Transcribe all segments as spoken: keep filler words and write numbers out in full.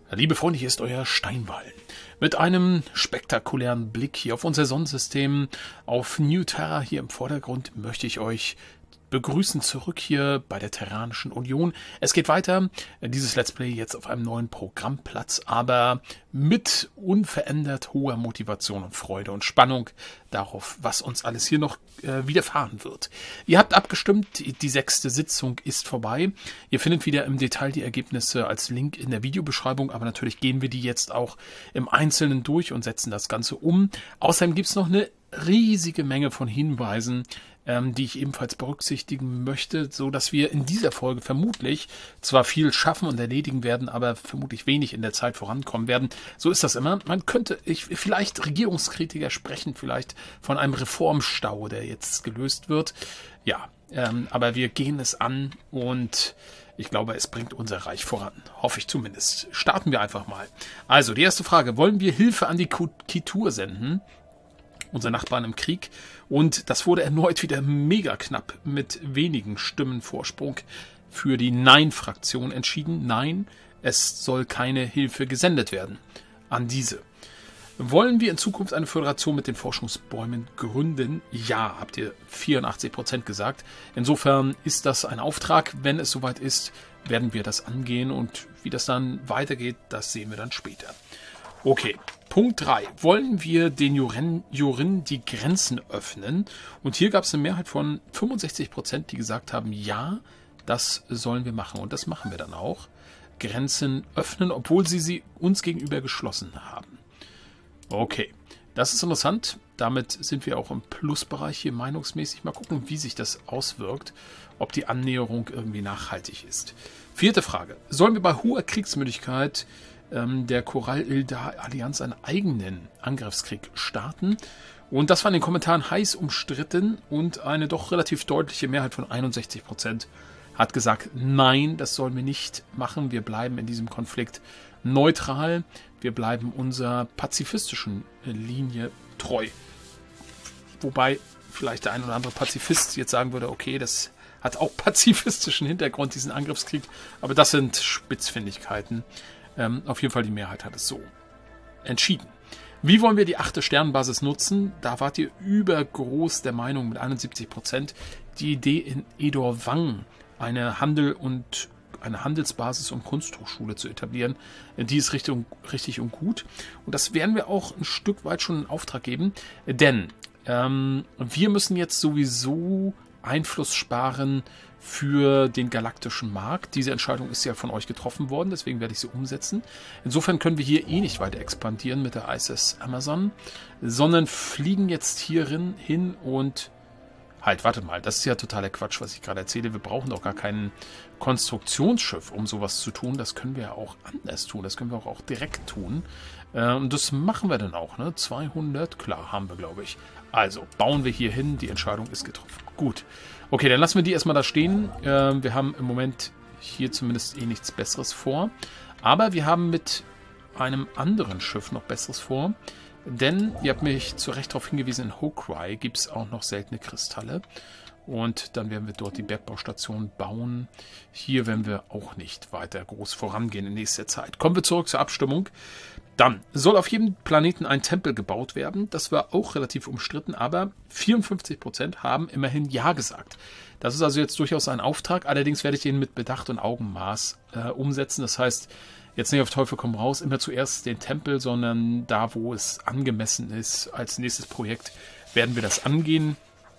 Liebe Freunde, hier ist euer Steinwall mit einem spektakulären Blick hier auf unser Sonnensystem, auf New Terra. Hier im Vordergrund möchte ich euch begrüßen zurück hier bei der Terranischen Union. Es geht weiter, dieses Let's Play jetzt auf einem neuen Programmplatz, aber mit unverändert hoher Motivation und Freude und Spannung darauf, was uns alles hier noch äh, widerfahren wird. Ihr habt abgestimmt, die, die sechste Sitzung ist vorbei. Ihr findet wieder im Detail die Ergebnisse als Link in der Videobeschreibung, aber natürlich gehen wir die jetzt auch im Einzelnen durch und setzen das Ganze um. Außerdem gibt es noch eine riesige Menge von Hinweisen, ähm, die ich ebenfalls berücksichtigen möchte, so dass wir in dieser Folge vermutlich zwar viel schaffen und erledigen werden, aber vermutlich wenig in der Zeit vorankommen werden. So ist das immer. Man könnte, ich, vielleicht Regierungskritiker sprechen vielleicht von einem Reformstau, der jetzt gelöst wird. Ja, ähm, aber wir gehen es an und ich glaube, es bringt unser Reich voran. Hoffe ich zumindest. Starten wir einfach mal. Also, die erste Frage. Wollen wir Hilfe an die Kitur senden? Unser Nachbarn im Krieg. Und das wurde erneut wieder mega knapp mit wenigen Stimmen Vorsprung für die Nein-Fraktion entschieden. Nein, es soll keine Hilfe gesendet werden an diese. Wollen wir in Zukunft eine Föderation mit den Forschungsbäumen gründen? Ja, habt ihr vierundachtzig Prozent gesagt. Insofern ist das ein Auftrag. Wenn es soweit ist, werden wir das angehen. Und wie das dann weitergeht, das sehen wir dann später. Okay, Punkt drei. Wollen wir den Juren, Jurin die Grenzen öffnen? Und hier gab es eine Mehrheit von fünfundsechzig Prozent, die gesagt haben, ja, das sollen wir machen. Und das machen wir dann auch. Grenzen öffnen, obwohl sie sie uns gegenüber geschlossen haben. Okay, das ist interessant. Damit sind wir auch im Plusbereich hier meinungsmäßig. Mal gucken, wie sich das auswirkt, ob die Annäherung irgendwie nachhaltig ist. Vierte Frage. Sollen wir bei hoher Kriegsmüdigkeit der Korall-Ildar-Allianz einen eigenen Angriffskrieg starten? Und das war in den Kommentaren heiß umstritten und eine doch relativ deutliche Mehrheit von einundsechzig Prozent hat gesagt, nein, das sollen wir nicht machen. Wir bleiben in diesem Konflikt neutral. Wir bleiben unserer pazifistischen Linie treu. Wobei vielleicht der ein oder andere Pazifist jetzt sagen würde, okay, das hat auch pazifistischen Hintergrund, diesen Angriffskrieg. Aber das sind Spitzfindigkeiten. Ähm, auf jeden Fall die Mehrheit hat es so entschieden. Wie wollen wir die achte Sternenbasis nutzen? Da wart ihr übergroß der Meinung mit einundsiebzig Prozent. Die Idee in Edorwang, eine Handel- und eine Handelsbasis und Kunsthochschule zu etablieren, die ist richtig und, richtig und gut. Und das werden wir auch ein Stück weit schon in Auftrag geben, denn ähm, wir müssen jetzt sowieso Einfluss sparen für den galaktischen Markt. Diese Entscheidung ist ja von euch getroffen worden, deswegen werde ich sie umsetzen. Insofern können wir hier eh nicht weiter expandieren mit der I S S Amazon, sondern fliegen jetzt hierin hin und halt, wartet mal, das ist ja totaler Quatsch, was ich gerade erzähle. Wir brauchen doch gar kein Konstruktionsschiff, um sowas zu tun. Das können wir ja auch anders tun, das können wir auch, auch direkt tun. Und das machen wir dann auch, ne? zweihundert, klar, haben wir, glaube ich. Also, bauen wir hier hin, die Entscheidung ist getroffen. Gut. Okay, dann lassen wir die erstmal da stehen. Äh, wir haben im Moment hier zumindest eh nichts Besseres vor. Aber wir haben mit einem anderen Schiff noch Besseres vor. Denn, ihr habt mich zu Recht darauf hingewiesen, in Hokrai gibt es auch noch seltene Kristalle. Und dann werden wir dort die Bergbaustation bauen. Hier werden wir auch nicht weiter groß vorangehen in nächster Zeit. Kommen wir zurück zur Abstimmung. Dann soll auf jedem Planeten ein Tempel gebaut werden. Das war auch relativ umstritten, aber vierundfünfzig Prozent haben immerhin Ja gesagt. Das ist also jetzt durchaus ein Auftrag. Allerdings werde ich den mit Bedacht und Augenmaß äh, umsetzen. Das heißt, jetzt nicht auf Teufel komm raus, immer zuerst den Tempel, sondern da, wo es angemessen ist, als nächstes Projekt werden wir das angehen.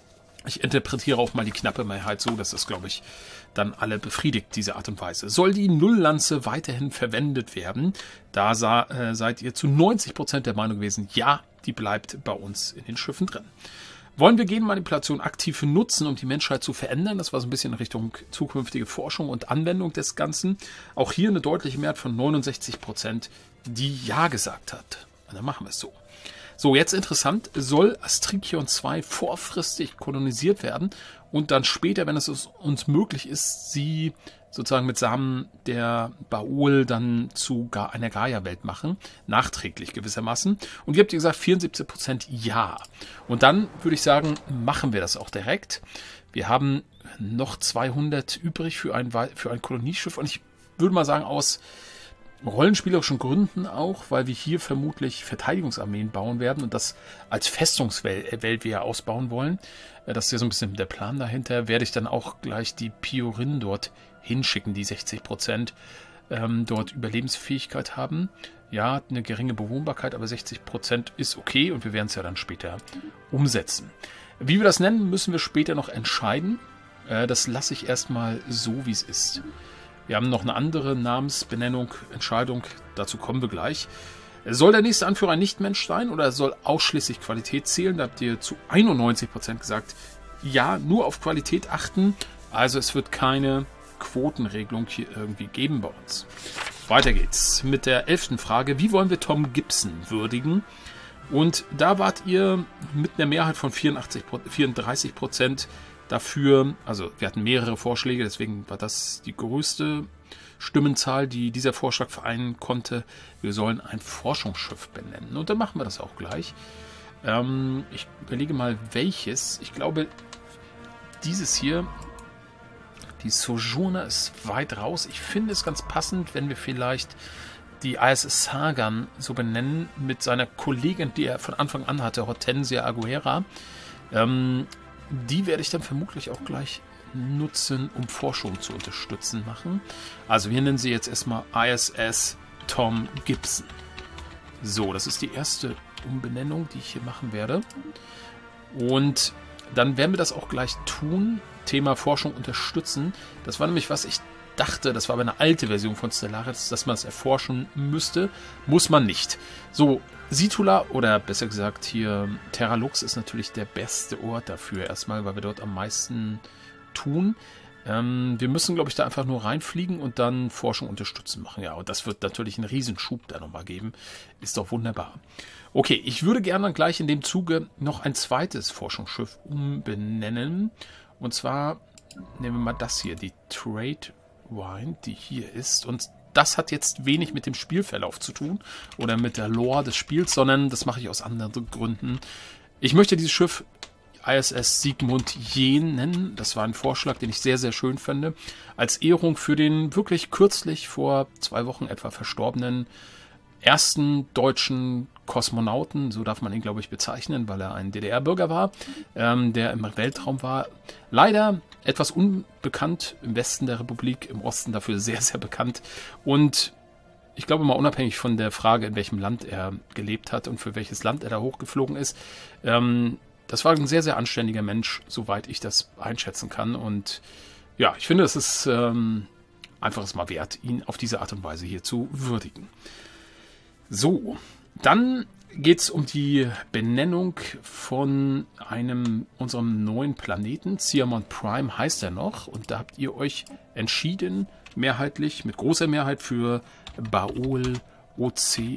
Ich interpretiere auch mal die knappe Mehrheit so, dass das, glaube ich, dann alle befriedigt, diese Art und Weise. Soll die Nulllanze weiterhin verwendet werden? Da sah, äh, seid ihr zu neunzig Prozent der Meinung gewesen, ja, die bleibt bei uns in den Schiffen drin. Wollen wir Genmanipulation aktiv nutzen, um die Menschheit zu verändern? Das war so ein bisschen in Richtung zukünftige Forschung und Anwendung des Ganzen. Auch hier eine deutliche Mehrheit von neunundsechzig Prozent, die Ja gesagt hat. Und dann machen wir es so. So, jetzt interessant, soll Astrikion zwei vorfristig kolonisiert werden und dann später, wenn es uns möglich ist, sie sozusagen mit Samen der Baul dann zu gar einer Gaia-Welt machen, nachträglich gewissermaßen. Und ihr habt gesagt, vierundsiebzig Prozent Ja. Und dann würde ich sagen, machen wir das auch direkt. Wir haben noch zweihundert übrig für ein, für ein Kolonieschiff und ich würde mal sagen, aus rollenspielerischen Gründen auch, weil wir hier vermutlich Verteidigungsarmeen bauen werden und das als Festungswelt wir ausbauen wollen. Das ist ja so ein bisschen der Plan dahinter. Werde ich dann auch gleich die Piorin dort hinschicken, die sechzig Prozent ähm, dort Überlebensfähigkeit haben. Ja, eine geringe Bewohnbarkeit, aber sechzig Prozent ist okay und wir werden es ja dann später umsetzen. Wie wir das nennen, müssen wir später noch entscheiden. Äh, das lasse ich erstmal so, wie es ist. Wir haben noch eine andere Namensbenennung, Entscheidung, dazu kommen wir gleich. Soll der nächste Anführer ein Nichtmensch sein oder soll ausschließlich Qualität zählen? Da habt ihr zu einundneunzig Prozent gesagt, ja, nur auf Qualität achten. Also es wird keine Quotenregelung hier irgendwie geben bei uns. Weiter geht's mit der elften Frage. Wie wollen wir Tom Gibson würdigen? Und da wart ihr mit einer Mehrheit von vierundachtzig, vierunddreißig Prozent dafür, also wir hatten mehrere Vorschläge, deswegen war das die größte Stimmenzahl, die dieser Vorschlag vereinen konnte. Wir sollen ein Forschungsschiff benennen. Und dann machen wir das auch gleich. Ähm, ich überlege mal, welches. Ich glaube, dieses hier, die Sojourner, ist weit raus. Ich finde es ganz passend, wenn wir vielleicht die I S S Sargon so benennen, mit seiner Kollegin, die er von Anfang an hatte, Hortensia Aguera. Ähm, die werde ich dann vermutlich auch gleich nutzen, um Forschung zu unterstützen machen. Also wir nennen sie jetzt erstmal I S S Tom Gibson. So, das ist die erste Umbenennung, die ich hier machen werde. Und dann werden wir das auch gleich tun. Thema Forschung unterstützen. Das war nämlich, was ich dachte, das war aber eine alte Version von Stellaris, dass man es erforschen müsste. Muss man nicht. So, Situla oder besser gesagt hier Terra Lux ist natürlich der beste Ort dafür erstmal, weil wir dort am meisten tun. Ähm, wir müssen, glaube ich, da einfach nur reinfliegen und dann Forschung unterstützen machen. Ja, und das wird natürlich einen Riesenschub da nochmal geben. Ist doch wunderbar. Okay, ich würde gerne dann gleich in dem Zuge noch ein zweites Forschungsschiff umbenennen. Und zwar nehmen wir mal das hier, die Trade Wine, die hier ist. Und das hat jetzt wenig mit dem Spielverlauf zu tun oder mit der Lore des Spiels, sondern das mache ich aus anderen Gründen. Ich möchte dieses Schiff I S S Sigmund Jähn nennen. Das war ein Vorschlag, den ich sehr, sehr schön finde. Als Ehrung für den wirklich kürzlich vor zwei Wochen etwa verstorbenen ersten deutschen Kosmonauten, so darf man ihn, glaube ich, bezeichnen, weil er ein D D R-Bürger war, ähm, der im Weltraum war. Leider etwas unbekannt im Westen der Republik, im Osten dafür sehr, sehr bekannt. Und ich glaube mal unabhängig von der Frage, in welchem Land er gelebt hat und für welches Land er da hochgeflogen ist, ähm, das war ein sehr, sehr anständiger Mensch, soweit ich das einschätzen kann. Und ja, ich finde, es ist ähm, einfach es mal wert, ihn auf diese Art und Weise hier zu würdigen. So, dann geht es um die Benennung von einem unserem neuen Planeten. Siamon Prime heißt er noch. Und da habt ihr euch entschieden, mehrheitlich, mit großer Mehrheit für Baol Oce,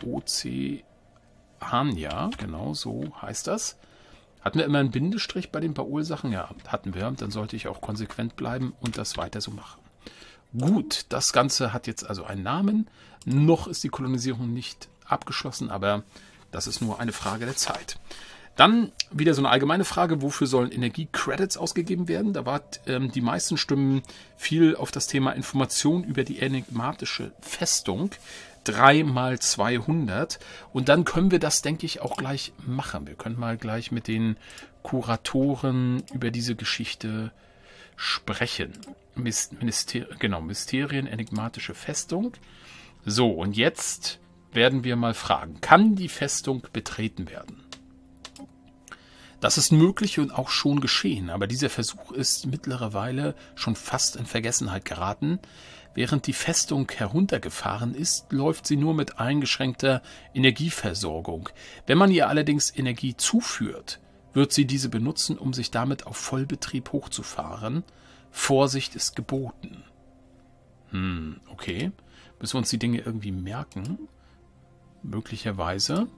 Oceania. Genau, so heißt das. Hatten wir immer einen Bindestrich bei den Baol-Sachen? Ja, hatten wir. Dann sollte ich auch konsequent bleiben und das weiter so machen. Gut, das Ganze hat jetzt also einen Namen. Noch ist die Kolonisierung nicht abgeschlossen, aber das ist nur eine Frage der Zeit. Dann wieder so eine allgemeine Frage, wofür sollen Energiecredits ausgegeben werden? Da war ähm, die meisten Stimmen viel auf das Thema Information über die enigmatische Festung. drei mal zweihundert. Und dann können wir das, denke ich, auch gleich machen. Wir können mal gleich mit den Kuratoren über diese Geschichte sprechen. Myster genau, Mysterien, enigmatische Festung. So, und jetzt werden wir mal fragen, kann die Festung betreten werden? Das ist möglich und auch schon geschehen, aber dieser Versuch ist mittlerweile schon fast in Vergessenheit geraten. Während die Festung heruntergefahren ist, läuft sie nur mit eingeschränkter Energieversorgung. Wenn man ihr allerdings Energie zuführt, wird sie diese benutzen, um sich damit auf Vollbetrieb hochzufahren. Vorsicht ist geboten. Hm, okay. Müssen wir uns die Dinge irgendwie merken? Möglicherweise.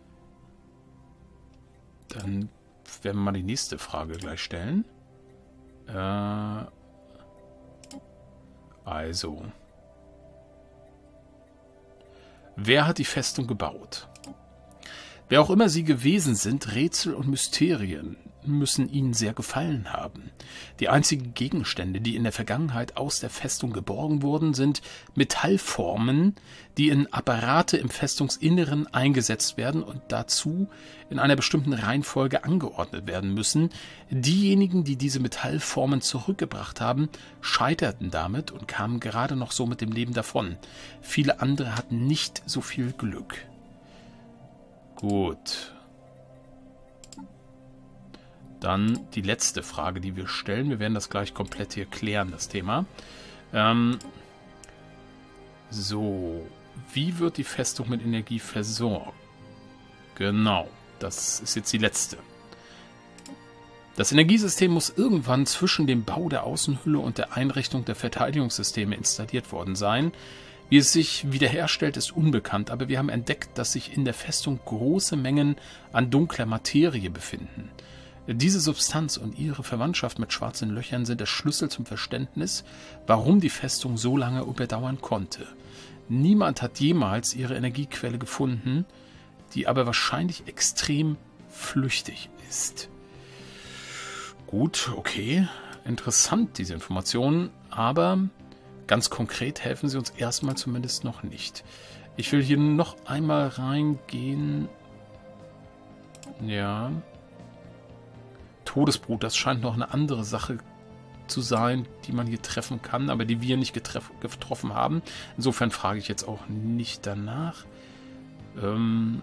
Dann werden wir mal die nächste Frage gleich stellen. Äh, also. Wer hat die Festung gebaut? Wer auch immer sie gewesen sind, Rätsel und Mysterien müssen ihnen sehr gefallen haben. Die einzigen Gegenstände, die in der Vergangenheit aus der Festung geborgen wurden, sind Metallformen, die in Apparate im Festungsinneren eingesetzt werden und dazu in einer bestimmten Reihenfolge angeordnet werden müssen. Diejenigen, die diese Metallformen zurückgebracht haben, scheiterten damit und kamen gerade noch so mit dem Leben davon. Viele andere hatten nicht so viel Glück. Gut. Dann die letzte Frage, die wir stellen. Wir werden das gleich komplett hier klären, das Thema. Ähm, so, wie wird die Festung mit Energie versorgt? Genau, das ist jetzt die letzte. Das Energiesystem muss irgendwann zwischen dem Bau der Außenhülle und der Einrichtung der Verteidigungssysteme installiert worden sein. Wie es sich wiederherstellt, ist unbekannt, aber wir haben entdeckt, dass sich in der Festung große Mengen an dunkler Materie befinden. Diese Substanz und ihre Verwandtschaft mit schwarzen Löchern sind der Schlüssel zum Verständnis, warum die Festung so lange überdauern konnte. Niemand hat jemals ihre Energiequelle gefunden, die aber wahrscheinlich extrem flüchtig ist. Gut, okay, interessant diese Informationen, aber ganz konkret helfen sie uns erstmal zumindest noch nicht. Ich will hier noch einmal reingehen. Ja... Todesbrut, das scheint noch eine andere Sache zu sein, die man hier treffen kann, aber die wir nicht getroffen haben. Insofern frage ich jetzt auch nicht danach. Ähm,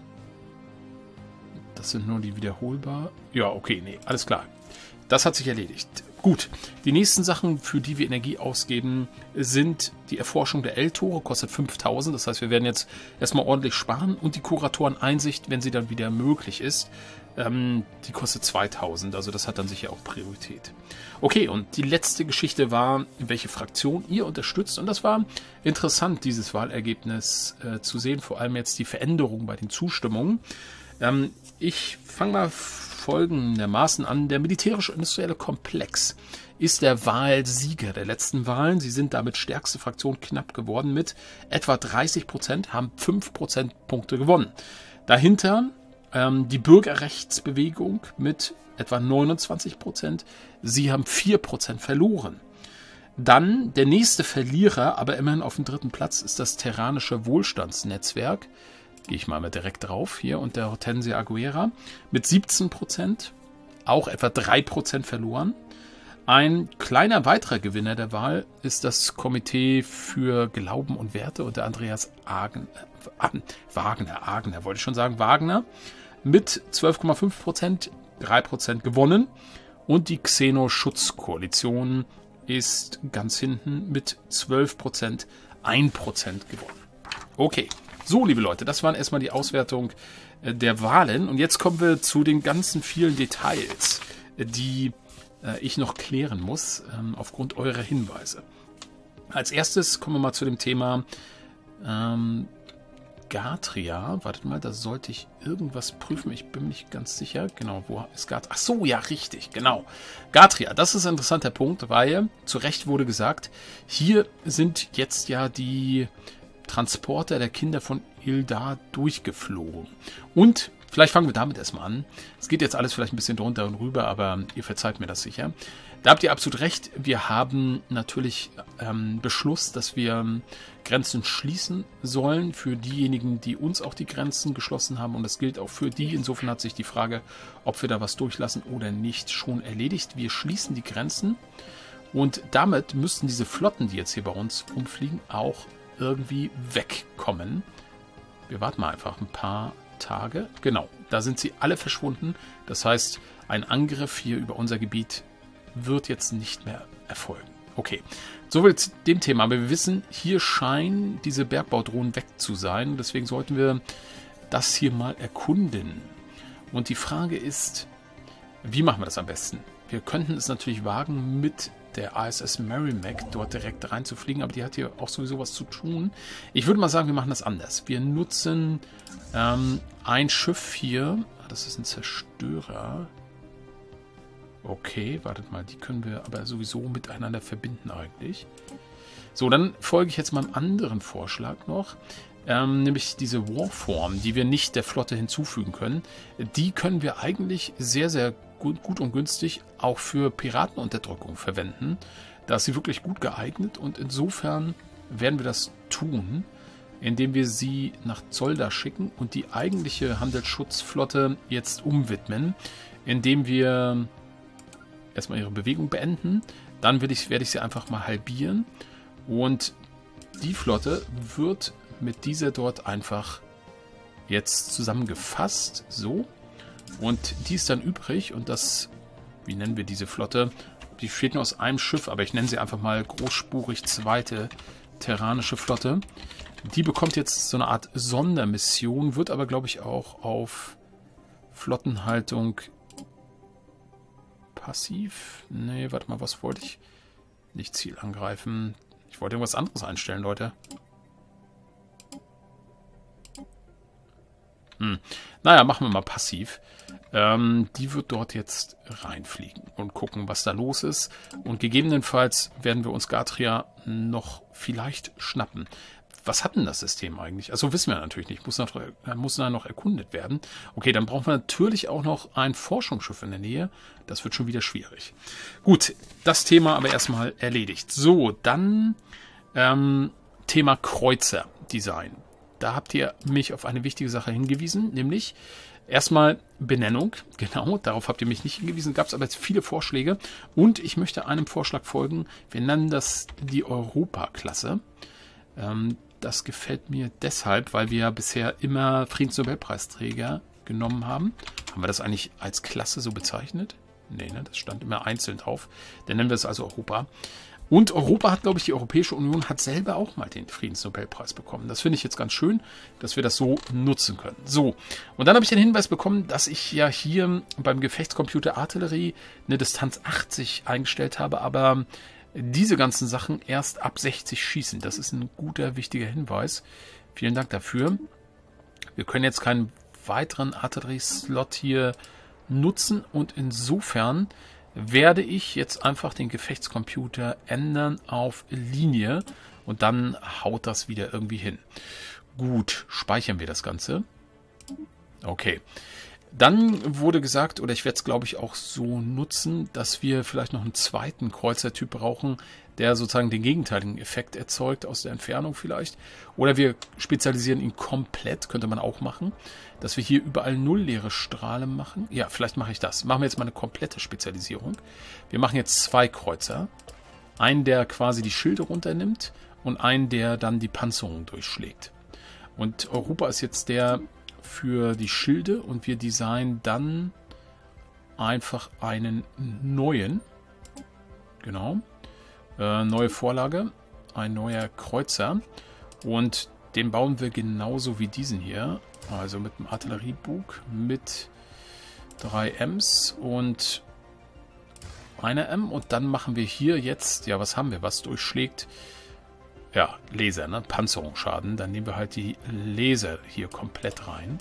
das sind nur die wiederholbar. Ja, okay, nee, alles klar. Das hat sich erledigt. Gut, die nächsten Sachen, für die wir Energie ausgeben, sind die Erforschung der L-Tore, kostet fünftausend. Das heißt, wir werden jetzt erstmal ordentlich sparen. Und die Kuratoren-Einsicht, wenn sie dann wieder möglich ist, ähm, die kostet zweitausend. Also das hat dann sicher auch Priorität. Okay, und die letzte Geschichte war, welche Fraktion ihr unterstützt. Und das war interessant, dieses Wahlergebnis äh, zu sehen. Vor allem jetzt die Veränderung bei den Zustimmungen. Ähm, ich fange mal folgendermaßen an. Der militärisch-industrielle Komplex ist der Wahlsieger der letzten Wahlen. Sie sind damit stärkste Fraktion knapp geworden mit etwa dreißig Prozent, haben fünf Prozentpunkte gewonnen. Dahinter ähm, die Bürgerrechtsbewegung mit etwa neunundzwanzig Prozent. Sie haben vier Prozent verloren. Dann der nächste Verlierer, aber immerhin auf dem dritten Platz, ist das Terranische Wohlstandsnetzwerk. Gehe ich mal mal direkt drauf hier und der Hortensia Aguera mit siebzehn Prozent, auch etwa drei Prozent verloren. Ein kleiner weiterer Gewinner der Wahl ist das Komitee für Glauben und Werte unter Andreas Agen, äh, Wagner, Agner, wollte ich schon sagen, Wagner, mit zwölf Komma fünf Prozent, drei Prozent gewonnen. Und die Xeno-Schutzkoalition ist ganz hinten mit zwölf Prozent, ein Prozent gewonnen. Okay. So, liebe Leute, das waren erstmal die Auswertung äh, der Wahlen. Und jetzt kommen wir zu den ganzen vielen Details, äh, die äh, ich noch klären muss, ähm, aufgrund eurer Hinweise. Als erstes kommen wir mal zu dem Thema ähm, Gatria. Wartet mal, da sollte ich irgendwas prüfen. Ich bin mir nicht ganz sicher. Genau, wo ist Gatria? Ach so, ja, richtig, genau. Gatria, das ist ein interessanter Punkt, weil zu Recht wurde gesagt, hier sind jetzt ja die Transporter der Kinder von Ildar durchgeflogen. Und vielleicht fangen wir damit erstmal an. Es geht jetzt alles vielleicht ein bisschen drunter und rüber, aber ihr verzeiht mir das sicher. Da habt ihr absolut recht. Wir haben natürlich ähm, Beschluss, dass wir Grenzen schließen sollen für diejenigen, die uns auch die Grenzen geschlossen haben. Und das gilt auch für die. Insofern hat sich die Frage, ob wir da was durchlassen oder nicht, schon erledigt. Wir schließen die Grenzen und damit müssten diese Flotten, die jetzt hier bei uns rumfliegen, auch irgendwie wegkommen. Wir warten mal einfach ein paar Tage. Genau, da sind sie alle verschwunden. Das heißt, ein Angriff hier über unser Gebiet wird jetzt nicht mehr erfolgen. Okay, soviel zu dem Thema. Aber wir wissen, hier scheinen diese Bergbaudrohnen weg zu sein. Deswegen sollten wir das hier mal erkunden. Und die Frage ist, wie machen wir das am besten? Wir könnten es natürlich wagen, mit der A S S Merrimack dort direkt reinzufliegen, aber die hat hier auch sowieso was zu tun. Ich würde mal sagen, wir machen das anders. Wir nutzen ähm, ein Schiff hier. Das ist ein Zerstörer. Okay, wartet mal, die können wir aber sowieso miteinander verbinden eigentlich. So, dann folge ich jetzt mal einem anderen Vorschlag noch. ähm, nämlich diese Warform, die wir nicht der Flotte hinzufügen können. Die können wir eigentlich sehr, sehr gut, gut und günstig auch für Piratenunterdrückung verwenden. Da ist sie wirklich gut geeignet und insofern werden wir das tun, indem wir sie nach Zolda schicken und die eigentliche Handelsschutzflotte jetzt umwidmen, indem wir erstmal ihre Bewegung beenden. Dann werde ich, werde ich sie einfach mal halbieren und die Flotte wird mit dieser dort einfach jetzt zusammengefasst. So. Und die ist dann übrig und das, wie nennen wir diese Flotte? Die besteht nur aus einem Schiff, aber ich nenne sie einfach mal großspurig zweite terranische Flotte. Die bekommt jetzt so eine Art Sondermission, wird aber, glaube ich, auch auf Flottenhaltung passiv. Nee, warte mal, was wollte ich? Nicht Ziel angreifen. Ich wollte irgendwas anderes einstellen, Leute. Hm. Naja, machen wir mal passiv. Ähm, die wird dort jetzt reinfliegen und gucken, was da los ist. Und gegebenenfalls werden wir uns Gatria noch vielleicht schnappen. Was hat denn das System eigentlich? Also wissen wir natürlich nicht. Muss, noch, muss da noch erkundet werden. Okay, dann brauchen wir natürlich auch noch ein Forschungsschiff in der Nähe. Das wird schon wieder schwierig. Gut, das Thema aber erstmal erledigt. So, dann ähm, Thema Kreuzer-Design. Da habt ihr mich auf eine wichtige Sache hingewiesen, nämlich erstmal Benennung. Genau, darauf habt ihr mich nicht hingewiesen. Gab es aber jetzt viele Vorschläge. Und ich möchte einem Vorschlag folgen. Wir nennen das die Europa-Klasse. Ähm, Das gefällt mir deshalb, weil wir ja bisher immer Friedensnobelpreisträger genommen haben. Haben wir das eigentlich als Klasse so bezeichnet? Nee, ne? Das stand immer einzeln drauf. Dann nennen wir es also Europa. Und Europa hat, glaube ich, die Europäische Union hat selber auch mal den Friedensnobelpreis bekommen. Das finde ich jetzt ganz schön, dass wir das so nutzen können. So, und dann habe ich den Hinweis bekommen, dass ich ja hier beim Gefechtscomputer Artillerie eine Distanz achtzig eingestellt habe, aber diese ganzen Sachen erst ab sechzig schießen. Das ist ein guter, wichtiger Hinweis. Vielen Dank dafür. Wir können jetzt keinen weiteren Artillerie-Slot hier nutzen und insofern werde ich jetzt einfach den Gefechtscomputer ändern auf Linie und dann haut das wieder irgendwie hin. Gut, speichern wir das Ganze. Okay. Dann wurde gesagt, oder ich werde es glaube ich auch so nutzen, dass wir vielleicht noch einen zweiten Kreuzertyp brauchen, der sozusagen den gegenteiligen Effekt erzeugt aus der Entfernung vielleicht. Oder wir spezialisieren ihn komplett, könnte man auch machen, dass wir hier überall nullleere Strahlen machen. Ja, vielleicht mache ich das. Machen wir jetzt mal eine komplette Spezialisierung. Wir machen jetzt zwei Kreuzer. Einen, der quasi die Schilde runternimmt und einen, der dann die Panzerung durchschlägt. Und Europa ist jetzt der für die Schilde und wir designen dann einfach einen neuen, genau, äh, neue Vorlage, ein neuer Kreuzer und den bauen wir genauso wie diesen hier, also mit einem Artilleriebug mit drei Ms und einer M und dann machen wir hier jetzt, ja was haben wir, was durchschlägt, ja, Laser, ne? Panzerungsschaden. Dann nehmen wir halt die Laser hier komplett rein.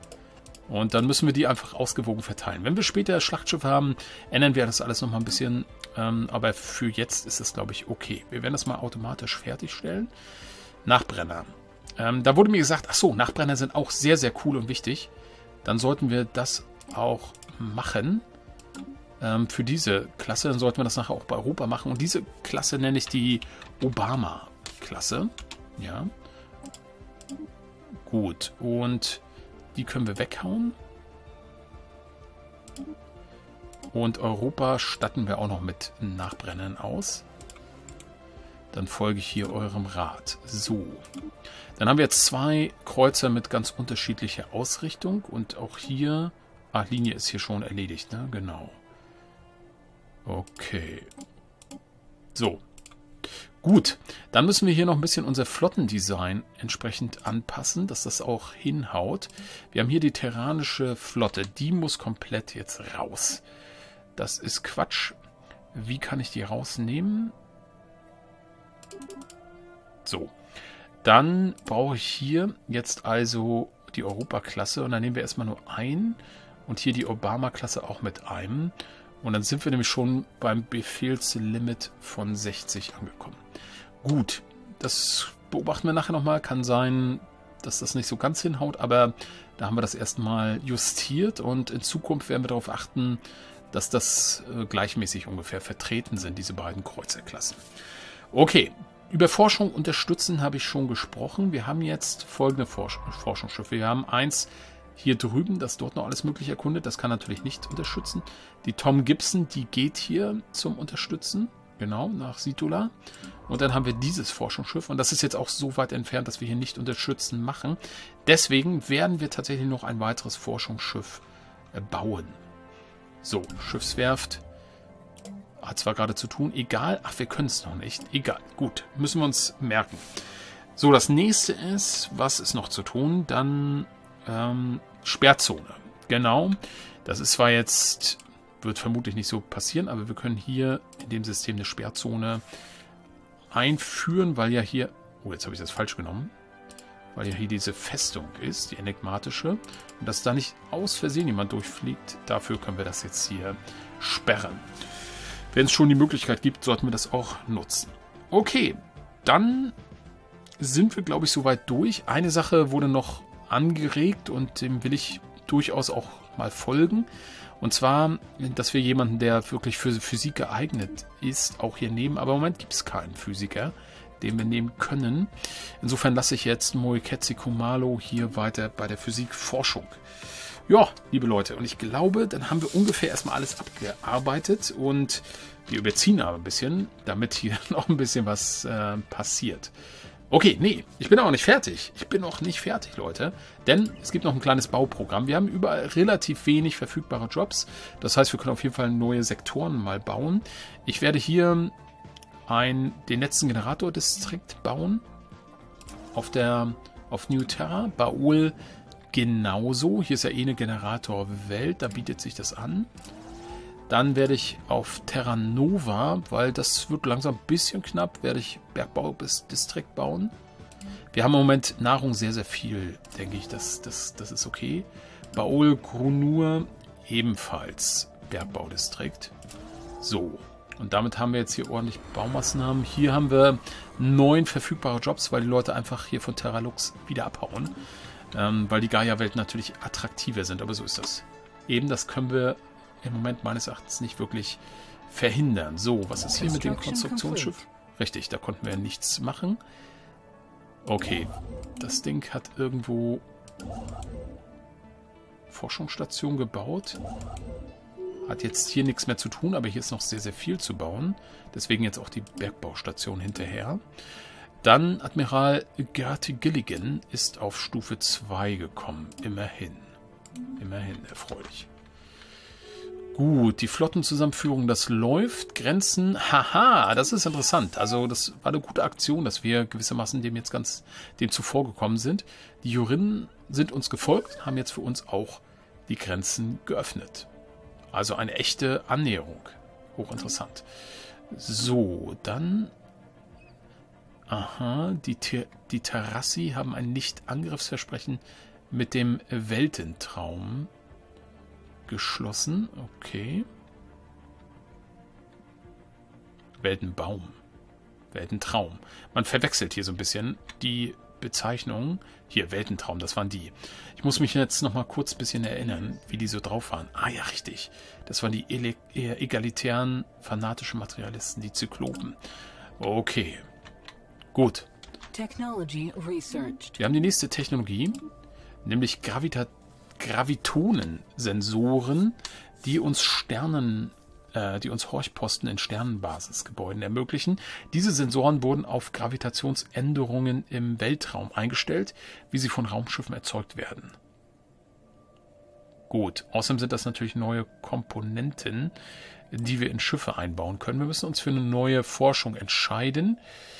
Und dann müssen wir die einfach ausgewogen verteilen. Wenn wir später Schlachtschiffe haben, ändern wir das alles nochmal ein bisschen. Ähm, aber für jetzt ist es, glaube ich, okay. Wir werden das mal automatisch fertigstellen. Nachbrenner. Ähm, da wurde mir gesagt, ach so, Nachbrenner sind auch sehr, sehr cool und wichtig. Dann sollten wir das auch machen. Ähm, für diese Klasse, dann sollten wir das nachher auch bei Europa machen. Und diese Klasse nenne ich die Obama Klasse, ja. Gut, und die können wir weghauen. Und Europa statten wir auch noch mit Nachbrennern aus. Dann folge ich hier eurem Rat. So, dann haben wir jetzt zwei Kreuzer mit ganz unterschiedlicher Ausrichtung. Und auch hier, ah, Linie ist hier schon erledigt, ne? Genau. Okay. So. Gut, dann müssen wir hier noch ein bisschen unser Flottendesign entsprechend anpassen, dass das auch hinhaut. Wir haben hier die terranische Flotte, die muss komplett jetzt raus. Das ist Quatsch. Wie kann ich die rausnehmen? So, dann brauche ich hier jetzt also die Europa-Klasse und dann nehmen wir erstmal nur ein und hier die Obama-Klasse auch mit einem. Und dann sind wir nämlich schon beim Befehlslimit von sechzig angekommen. Gut, das beobachten wir nachher nochmal. Kann sein, dass das nicht so ganz hinhaut, aber da haben wir das erstmal justiert und in Zukunft werden wir darauf achten, dass das äh, gleichmäßig ungefähr vertreten sind, diese beiden Kreuzerklassen. Okay, über Forschung unterstützen habe ich schon gesprochen. Wir haben jetzt folgende Forsch Forschungsschiffe. Wir haben eins hier drüben, das dort noch alles Mögliche erkundet. Das kann natürlich nicht unterstützen. Die Tom Gibson, die geht hier zum Unterstützen. Genau, nach Situla. Und dann haben wir dieses Forschungsschiff. Und das ist jetzt auch so weit entfernt, dass wir hier nicht unterstützen machen. Deswegen werden wir tatsächlich noch ein weiteres Forschungsschiff äh, bauen. So, Schiffswerft hat zwar gerade zu tun. Egal. Ach, wir können es noch nicht. Egal. Gut, müssen wir uns merken. So, das nächste ist, was ist noch zu tun? Dann ähm, Sperrzone. Genau. Das ist zwar jetzt... wird vermutlich nicht so passieren, aber wir können hier in dem System eine Sperrzone einführen, weil ja hier... Oh, jetzt habe ich das falsch genommen. Weil ja hier diese Festung ist, die enigmatische. Und dass da nicht aus Versehen jemand durchfliegt, dafür können wir das jetzt hier sperren. Wenn es schon die Möglichkeit gibt, sollten wir das auch nutzen. Okay, dann sind wir, glaube ich, soweit durch. Eine Sache wurde noch angeregt und dem will ich durchaus auch mal folgen. Und zwar, dass wir jemanden, der wirklich für Physik geeignet ist, auch hier nehmen. Aber im Moment gibt es keinen Physiker, den wir nehmen können. Insofern lasse ich jetzt Moeketsi Kumalo hier weiter bei der Physikforschung. Ja, liebe Leute, und ich glaube, dann haben wir ungefähr erstmal alles abgearbeitet und wir überziehen aber ein bisschen, damit hier noch ein bisschen was äh, passiert. Okay, nee, ich bin auch nicht fertig. Ich bin noch nicht fertig, Leute. Denn es gibt noch ein kleines Bauprogramm. Wir haben überall relativ wenig verfügbare Jobs. Das heißt, wir können auf jeden Fall neue Sektoren mal bauen. Ich werde hier ein, den letzten Generatordistrikt bauen. Auf der auf New Terra. Baul genauso. Hier ist ja eh eine Generatorwelt. Da bietet sich das an. Dann werde ich auf Terra Nova, weil das wird langsam ein bisschen knapp, werde ich Bergbaudistrikt bauen. Wir haben im Moment Nahrung sehr, sehr viel, denke ich, das, das, das ist okay. Baul Grunur ebenfalls Bergbaudistrikt. So, und damit haben wir jetzt hier ordentlich Baumaßnahmen. Hier haben wir neun verfügbare Jobs, weil die Leute einfach hier von Terralux wieder abhauen. Ähm, weil die Gaia-Welten natürlich attraktiver sind, aber so ist das. Eben, das können wir im Moment meines Erachtens nicht wirklich verhindern. So, was ist hier mit dem Konstruktionsschiff? Richtig, da konnten wir nichts machen. Okay, das Ding hat irgendwo Forschungsstation gebaut. Hat jetzt hier nichts mehr zu tun, aber hier ist noch sehr, sehr viel zu bauen. Deswegen jetzt auch die Bergbaustation hinterher. Dann Admiral Gertie Gilligan ist auf Stufe zwei gekommen. Immerhin. Immerhin, erfreulich. Gut, die Flottenzusammenführung, das läuft. Grenzen, haha, das ist interessant. Also das war eine gute Aktion, dass wir gewissermaßen dem jetzt ganz dem zuvorgekommen sind. Die Jurinnen sind uns gefolgt, haben jetzt für uns auch die Grenzen geöffnet. Also eine echte Annäherung. Hochinteressant. So, dann... Aha, die, die Terrassi haben ein Nicht-Angriffsversprechen mit dem Weltentraum geschlossen. Okay. Weltenbaum. Weltentraum. Man verwechselt hier so ein bisschen die Bezeichnungen. Hier, Weltentraum, das waren die. Ich muss mich jetzt noch mal kurz ein bisschen erinnern, wie die so drauf waren. Ah ja, richtig. Das waren die eher egalitären, fanatischen Materialisten, die Zyklopen. Okay. Gut. Wir haben die nächste Technologie, nämlich Gravita Gravitonensensoren, die uns Sternen, äh, die uns Horchposten in Sternenbasisgebäuden ermöglichen. Diese Sensoren wurden auf Gravitationsänderungen im Weltraum eingestellt, wie sie von Raumschiffen erzeugt werden. Gut, außerdem sind das natürlich neue Komponenten, die wir in Schiffe einbauen können. Wir müssen uns für eine neue Forschung entscheiden.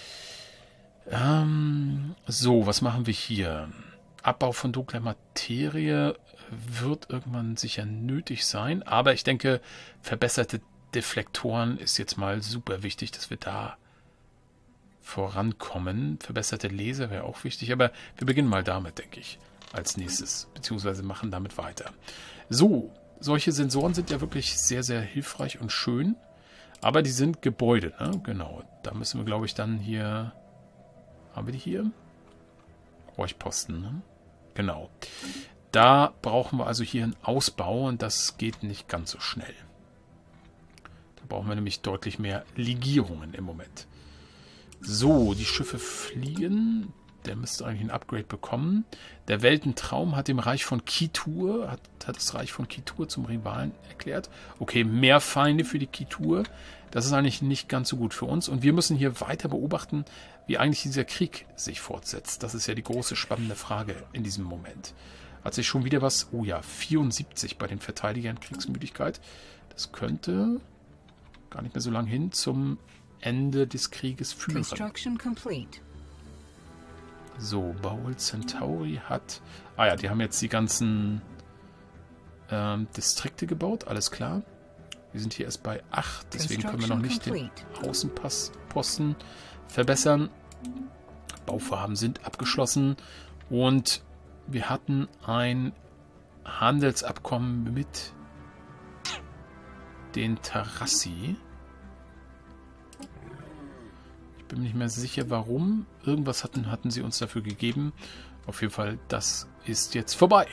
Ähm, so, was machen wir hier? Abbau von dunkler Materie wird irgendwann sicher nötig sein, aber ich denke, verbesserte Deflektoren ist jetzt mal super wichtig, dass wir da vorankommen. Verbesserte Laser wäre auch wichtig, aber wir beginnen mal damit, denke ich, als nächstes, beziehungsweise machen damit weiter. So, solche Sensoren sind ja wirklich sehr, sehr hilfreich und schön, aber die sind Gebäude, ne? Genau, da müssen wir, glaube ich, dann hier... Haben wir die hier? Horchposten, ne? Genau. Da brauchen wir also hier einen Ausbau und das geht nicht ganz so schnell. Da brauchen wir nämlich deutlich mehr Legierungen im Moment. So, die Schiffe fliegen. Der müsste eigentlich ein Upgrade bekommen. Der Weltentraum hat dem Reich von Kitur, hat, hat das Reich von Kitur zum Rivalen erklärt. Okay, mehr Feinde für die Kitur. Das ist eigentlich nicht ganz so gut für uns. Und wir müssen hier weiter beobachten, wie eigentlich dieser Krieg sich fortsetzt. Das ist ja die große spannende Frage in diesem Moment. Hat sich schon wieder was... Oh ja, vierundsiebzig bei den Verteidigern Kriegsmüdigkeit. Das könnte gar nicht mehr so lang hin zum Ende des Krieges führen. Construction complete. So, Baul Centauri hat... Ah ja, die haben jetzt die ganzen ähm, Distrikte gebaut, alles klar. Wir sind hier erst bei acht, deswegen können wir noch nicht den Außenposten verbessern. Bauvorhaben sind abgeschlossen und wir hatten ein Handelsabkommen mit den Tarassi. Ich bin mir nicht mehr sicher, warum. Irgendwas hatten, hatten sie uns dafür gegeben. Auf jeden Fall, das ist jetzt vorbei.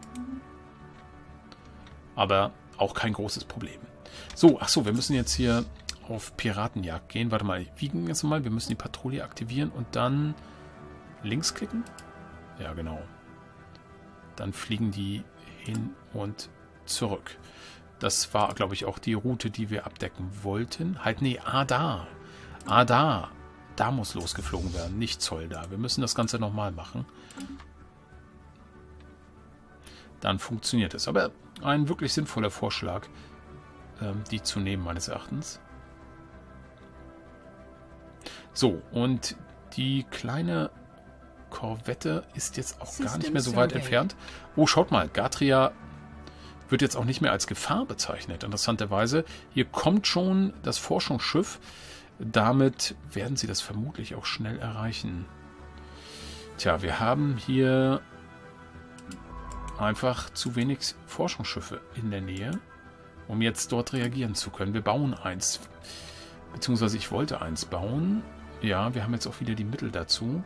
Aber auch kein großes Problem. So, achso, wir müssen jetzt hier auf Piratenjagd gehen. Warte mal, wie ging das mal? Wir müssen die Patrouille aktivieren und dann links klicken. Ja, genau. Dann fliegen die hin und zurück. Das war, glaube ich, auch die Route, die wir abdecken wollten. Halt, nee, ah, da. Ah, da. Da muss losgeflogen werden, nicht Zoll da. Wir müssen das Ganze nochmal machen. Dann funktioniert es. Aber ein wirklich sinnvoller Vorschlag, ähm, die zu nehmen, meines Erachtens. So, und die kleine Korvette ist jetzt auch gar nicht mehr so weit entfernt. Oh, schaut mal, Gatria wird jetzt auch nicht mehr als Gefahr bezeichnet. Interessanterweise, hier kommt schon das Forschungsschiff. Damit werden sie das vermutlich auch schnell erreichen. Tja, wir haben hier einfach zu wenig Forschungsschiffe in der Nähe, um jetzt dort reagieren zu können. Wir bauen eins. Beziehungsweise ich wollte eins bauen. Ja, wir haben jetzt auch wieder die Mittel dazu.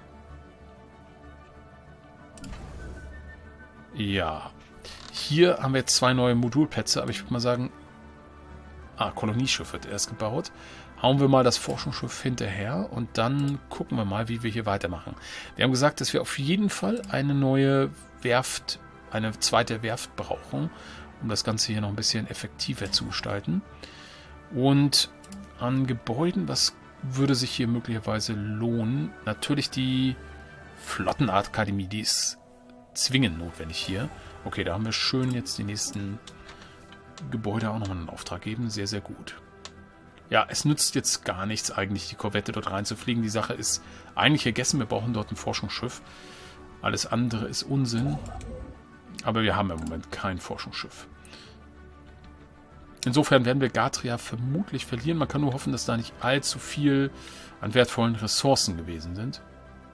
Ja. Hier haben wir jetzt zwei neue Modulplätze, aber ich würde mal sagen... Ah, Kolonieschiff wird erst gebaut. Hauen wir mal das Forschungsschiff hinterher und dann gucken wir mal, wie wir hier weitermachen. Wir haben gesagt, dass wir auf jeden Fall eine neue Werft, eine zweite Werft brauchen, um das Ganze hier noch ein bisschen effektiver zu gestalten. Und an Gebäuden, was würde sich hier möglicherweise lohnen? Natürlich die Flottenakademie, die ist zwingend notwendig hier. Okay, da haben wir schön jetzt die nächsten Gebäude auch nochmal einen Auftrag geben. Sehr, sehr gut. Ja, es nützt jetzt gar nichts eigentlich, die Korvette dort reinzufliegen. Die Sache ist eigentlich gegessen. Wir brauchen dort ein Forschungsschiff. Alles andere ist Unsinn. Aber wir haben im Moment kein Forschungsschiff. Insofern werden wir Gatria vermutlich verlieren. Man kann nur hoffen, dass da nicht allzu viel an wertvollen Ressourcen gewesen sind.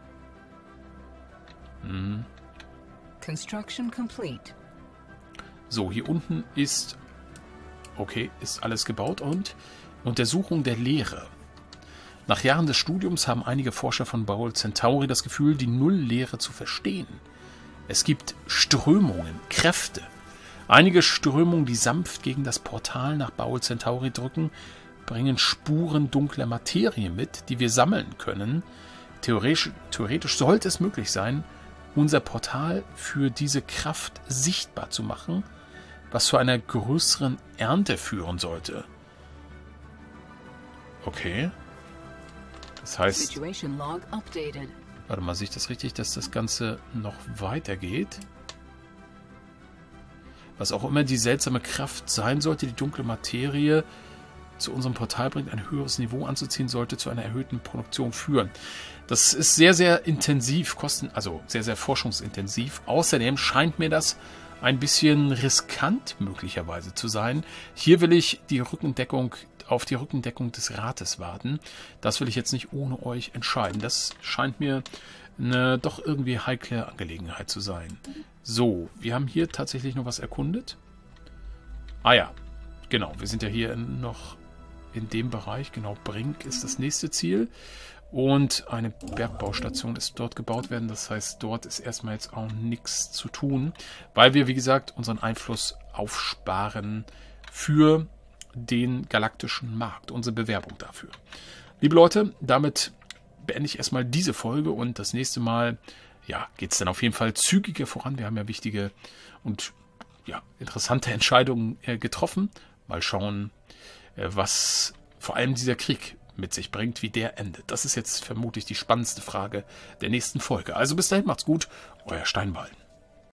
Hm. Construction complete. So, hier unten ist... Okay, ist alles gebaut und... Untersuchung der Lehre. Nach Jahren des Studiums haben einige Forscher von Baul Centauri das Gefühl, die Nulllehre zu verstehen. Es gibt Strömungen, Kräfte. Einige Strömungen, die sanft gegen das Portal nach Baul Centauri drücken, bringen Spuren dunkler Materie mit, die wir sammeln können. Theoretisch, theoretisch sollte es möglich sein, unser Portal für diese Kraft sichtbar zu machen, was zu einer größeren Ernte führen sollte. Okay. Das heißt... Warte mal, sehe ich das richtig, dass das Ganze noch weitergeht? Was auch immer die seltsame Kraft sein sollte, die dunkle Materie zu unserem Portal bringt, ein höheres Niveau anzuziehen, sollte zu einer erhöhten Produktion führen. Das ist sehr, sehr intensiv, kosten, also sehr, sehr forschungsintensiv. Außerdem scheint mir das ein bisschen riskant möglicherweise zu sein. Hier will ich die Rückendeckung auf die Rückendeckung des Rates warten. Das will ich jetzt nicht ohne euch entscheiden. Das scheint mir eine doch irgendwie heikle Angelegenheit zu sein. So, wir haben hier tatsächlich noch was erkundet. Ah ja, genau. Wir sind ja hier noch in dem Bereich. Genau, Brink ist das nächste Ziel. Und eine Bergbaustation ist dort gebaut werden. Das heißt, dort ist erstmal jetzt auch nichts zu tun, weil wir, wie gesagt, unseren Einfluss aufsparen für den galaktischen Markt, unsere Bewerbung dafür. Liebe Leute, damit beende ich erstmal diese Folge und das nächste Mal, ja, geht es dann auf jeden Fall zügiger voran. Wir haben ja wichtige und ja, interessante Entscheidungen äh, getroffen. Mal schauen, äh, was vor allem dieser Krieg mit sich bringt, wie der endet. Das ist jetzt vermutlich die spannendste Frage der nächsten Folge. Also bis dahin, macht's gut, euer Steinballen.